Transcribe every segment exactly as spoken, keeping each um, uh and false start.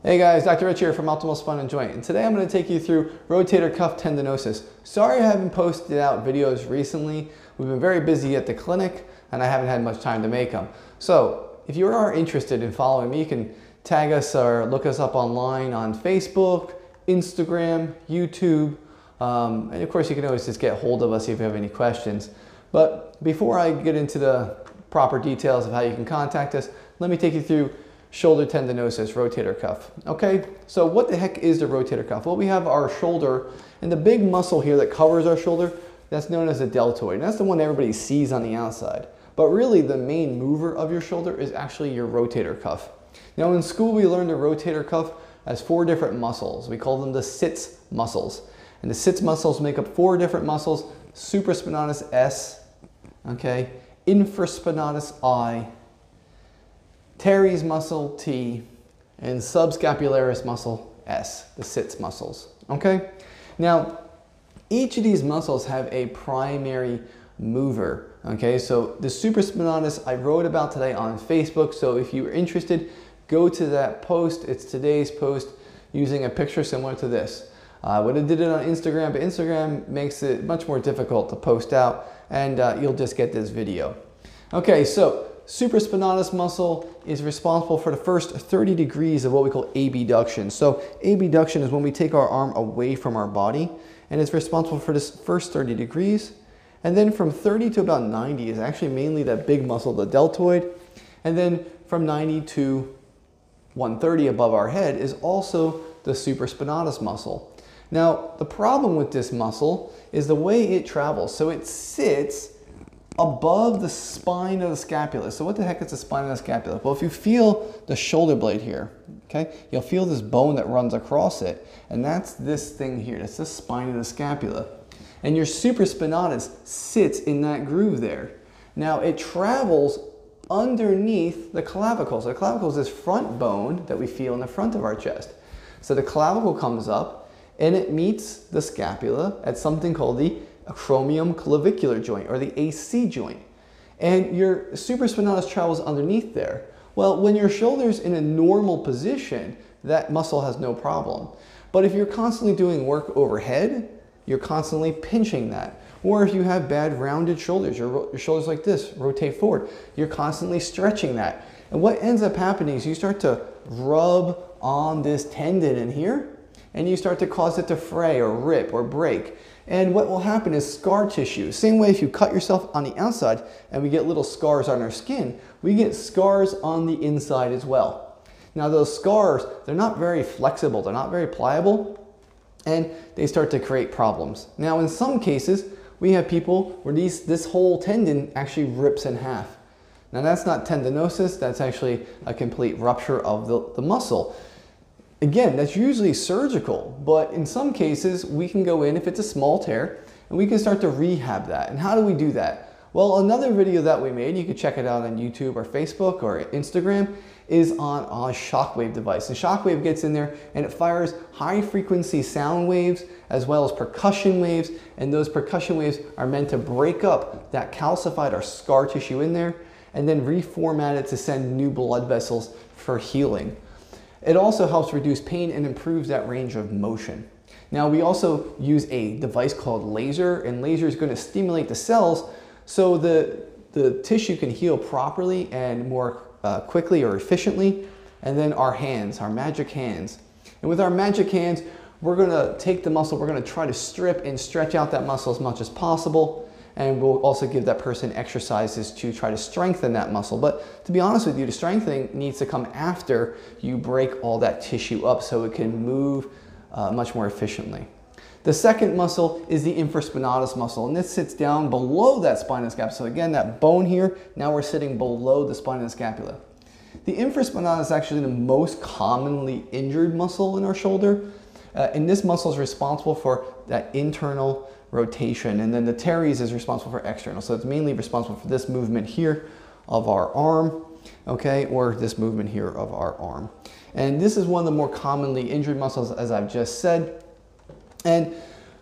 Hey guys, Doctor Rich here from Optimal Spine and Joint, and today I'm going to take you through rotator cuff tendinosis. Sorry I haven't posted out videos recently. We've been very busy at the clinic and I haven't had much time to make them. So if you are interested in following me, you can tag us or look us up online on Facebook, Instagram, YouTube, um, and of course you can always just get hold of us if you have any questions. But before I get into the proper details of how you can contact us, let me take you through shoulder tendinosis, rotator cuff. Okay, so what the heck is the rotator cuff? Well, we have our shoulder, and the big muscle here that covers our shoulder, that's known as the deltoid. And that's the one everybody sees on the outside. But really, the main mover of your shoulder is actually your rotator cuff. Now, in school, we learned the rotator cuff as four different muscles. We call them the sits muscles. And the sits muscles make up four different muscles: supraspinatus S, okay, infraspinatus I, teres muscle T, and subscapularis muscle S, the sits muscles, okay? Now, each of these muscles have a primary mover, okay? So the supraspinatus I wrote about today on Facebook, so if you're interested, go to that post. It's today's post using a picture similar to this. I would have did it on Instagram, but Instagram makes it much more difficult to post out, and uh, you'll just get this video. Okay, so supraspinatus muscle is responsible for the first thirty degrees of what we call abduction. So abduction is when we take our arm away from our body, and it's responsible for this first thirty degrees. And then from thirty to about ninety is actually mainly that big muscle, the deltoid. And then from ninety to one thirty above our head is also the supraspinatus muscle. Now, the problem with this muscle is the way it travels. So it sits above the spine of the scapula. So what the heck is the spine of the scapula? Well, if you feel the shoulder blade here, okay, you'll feel this bone that runs across it, and that's this thing here. That's the spine of the scapula. And your supraspinatus sits in that groove there. Now, it travels underneath the clavicle. So the clavicle is this front bone that we feel in the front of our chest. So the clavicle comes up and it meets the scapula at something called the acromion-clavicular joint, or the A C joint. And your supraspinatus travels underneath there. Well, when your shoulder's in a normal position, that muscle has no problem. But if you're constantly doing work overhead, you're constantly pinching that. Or if you have bad rounded shoulders, your, your shoulders like this, rotate forward, you're constantly stretching that. And what ends up happening is you start to rub on this tendon in here, and you start to cause it to fray or rip or break. And what will happen is scar tissue. Same way if you cut yourself on the outside and we get little scars on our skin, we get scars on the inside as well. Now those scars, they're not very flexible, they're not very pliable, and they start to create problems. Now in some cases, we have people where these, this whole tendon actually rips in half. Now that's not tendinosis, that's actually a complete rupture of the, the muscle. Again, that's usually surgical, but in some cases we can go in if it's a small tear and we can start to rehab that. And how do we do that? Well, another video that we made, you can check it out on YouTube or Facebook or Instagram, is on a shockwave device. And shockwave gets in there and it fires high frequency sound waves as well as percussion waves, and those percussion waves are meant to break up that calcified or scar tissue in there and then reformat it to send new blood vessels for healing. It also helps reduce pain and improves that range of motion. Now, we also use a device called laser, and laser is going to stimulate the cells so the, the tissue can heal properly and more uh, quickly or efficiently. And then our hands, our magic hands. And with our magic hands, we're going to take the muscle, we're going to try to strip and stretch out that muscle as much as possible. And we'll also give that person exercises to try to strengthen that muscle. But to be honest with you, the strengthening needs to come after you break all that tissue up so it can move uh, much more efficiently. The second muscle is the infraspinatus muscle, and this sits down below that spinous scapula. So again, that bone here, now we're sitting below the spinous scapula. The infraspinatus is actually the most commonly injured muscle in our shoulder, uh, and this muscle is responsible for that internal rotation, and then the teres is responsible for external. So it's mainly responsible for this movement here of our arm, okay, or this movement here of our arm. And this is one of the more commonly injured muscles, as I've just said. And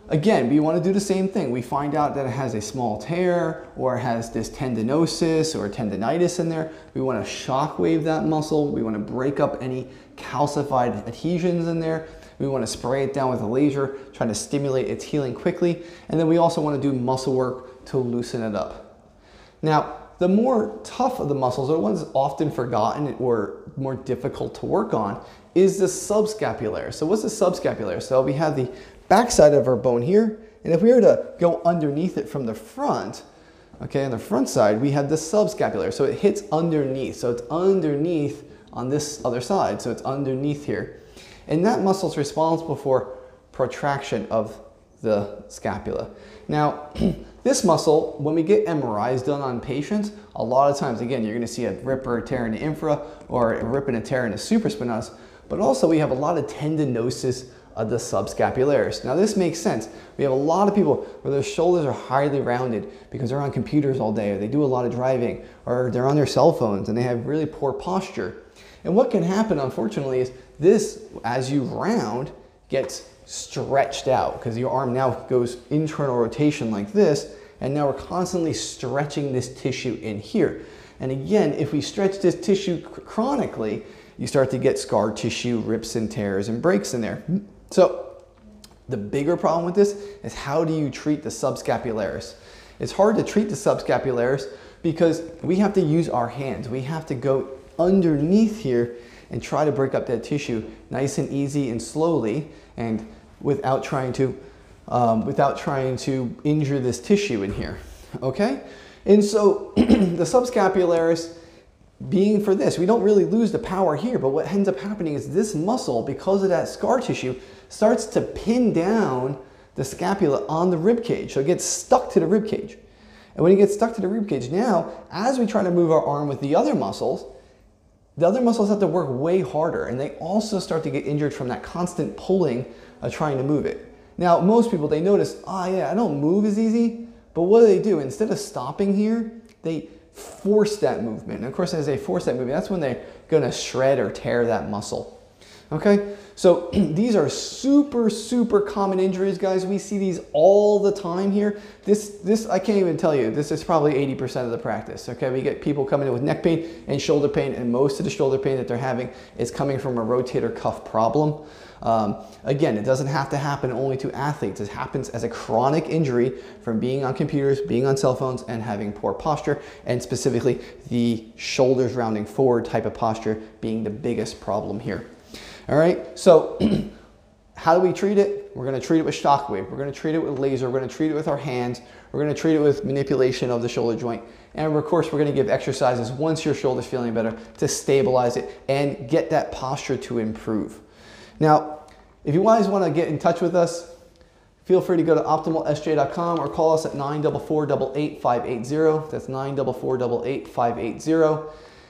again, we want to do the same thing. We find out that it has a small tear or has this tendinosis or tendonitis in there. We want to shockwave that muscle. We want to break up any calcified adhesions in there. We want to spray it down with a laser, trying to stimulate its healing quickly. And then we also want to do muscle work to loosen it up. Now, the more tough of the muscles, or the ones often forgotten or more difficult to work on, is the subscapularis. So what's the subscapularis? So we have the backside of our bone here, and if we were to go underneath it from the front, okay, on the front side, we have the subscapularis. So it hits underneath. So it's underneath on this other side. So it's underneath here. And that muscle is responsible for protraction of the scapula. Now, this muscle, when we get M R Is done on patients, a lot of times, again, you're going to see a rip or a tear in the infra or a rip and a tear in the supraspinatus, but also we have a lot of tendinosis of the subscapularis. Now, this makes sense. We have a lot of people where their shoulders are highly rounded because they're on computers all day, or they do a lot of driving, or they're on their cell phones and they have really poor posture. And what can happen, unfortunately, is this, as you round, gets stretched out because your arm now goes internal rotation like this, and now we're constantly stretching this tissue in here. And again, if we stretch this tissue chronically, you start to get scar tissue, rips and tears and breaks in there. So the bigger problem with this is, how do you treat the subscapularis? It's hard to treat the subscapularis because we have to use our hands. We have to go underneath here and try to break up that tissue nice and easy and slowly, and without trying to um, without trying to injure this tissue in here. Okay, and so the subscapularis, being for this, we don't really lose the power here, but what ends up happening is this muscle, because of that scar tissue, starts to pin down the scapula on the rib cage, so it gets stuck to the rib cage. And when it gets stuck to the rib cage, now as we try to move our arm with the other muscles, the other muscles have to work way harder, and they also start to get injured from that constant pulling of trying to move it. Now, most people, they notice, oh yeah, I don't move as easy, but what do they do? Instead of stopping here, they force that movement. And of course, as they force that movement, that's when they're gonna shred or tear that muscle. Okay, so these are super, super common injuries, guys. We see these all the time here. This, this I can't even tell you, this is probably eighty percent of the practice. Okay, we get people coming in with neck pain and shoulder pain, and most of the shoulder pain that they're having is coming from a rotator cuff problem. Um, again, it doesn't have to happen only to athletes. It happens as a chronic injury from being on computers, being on cell phones, and having poor posture, and specifically the shoulders rounding forward type of posture being the biggest problem here. All right, so how do we treat it? We're going to treat it with shockwave. We're going to treat it with laser. We're going to treat it with our hands. We're going to treat it with manipulation of the shoulder joint. And of course, we're going to give exercises once your shoulder's feeling better to stabilize it and get that posture to improve. Now, if you guys want to get in touch with us, feel free to go to optimal S J dot com or call us at nine four four, eight eight, five eight zero. That's nine four four, eight eight, five eight zero.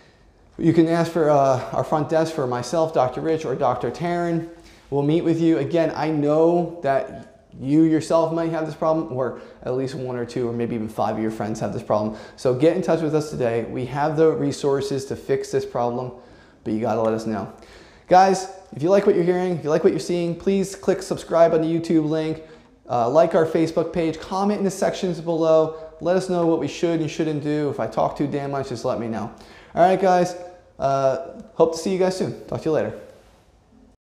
You can ask for uh, our front desk for myself, Doctor Rich, or Doctor Taryn. We'll meet with you. Again, I know that you yourself might have this problem, or at least one or two or maybe even five of your friends have this problem. So get in touch with us today. We have the resources to fix this problem, but you gotta let us know. Guys, if you like what you're hearing, if you like what you're seeing, please click subscribe on the YouTube link, uh, like our Facebook page, comment in the sections below. Let us know what we should and shouldn't do. If I talk too damn much, just let me know. All right, guys, uh, hope to see you guys soon. Talk to you later.